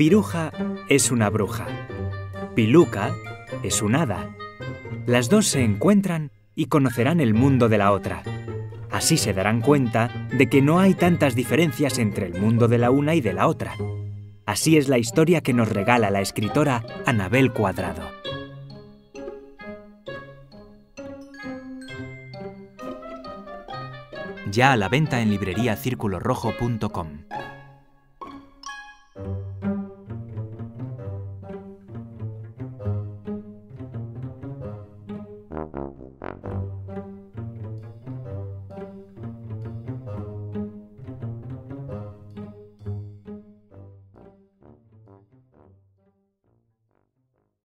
Piruja es una bruja. Piluca es un hada. Las dos se encuentran y conocerán el mundo de la otra. Así se darán cuenta de que no hay tantas diferencias entre el mundo de la una y de la otra. Así es la historia que nos regala la escritora Anabel Cuadrado. Ya a la venta en libreriacirculorrojo.com.